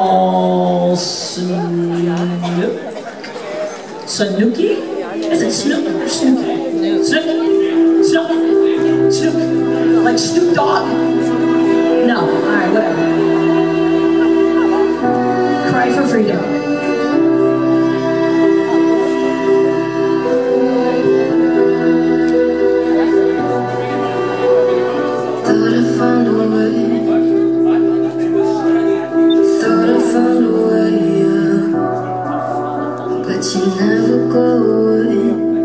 Snooki? Is it Snook or Snooki? Snook? Snook? Snook? Like Snoop Dogg? No. Alright, whatever. Cry for freedom. Thought I found a way. Thought I found a way, yeah. But you never go away.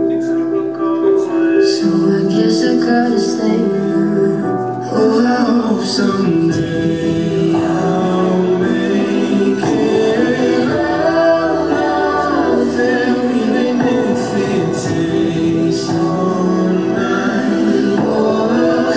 So I guess I gotta stay now. Oh, I hope someday I'll make it out of there, even if it takes all night or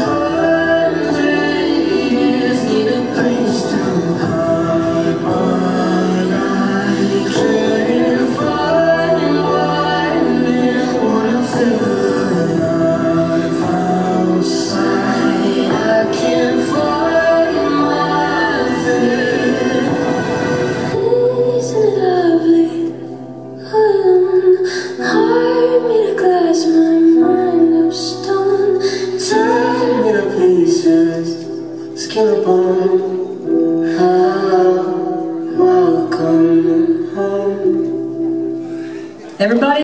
100 years. Need a place to hide, but I can't find one. Wanna feel alive outside. I can't find my fear. Isn't it lovely? Alone, heart made of glass, my mind of stone. Turn me to pieces, skin and bone. Welcome home. Everybody?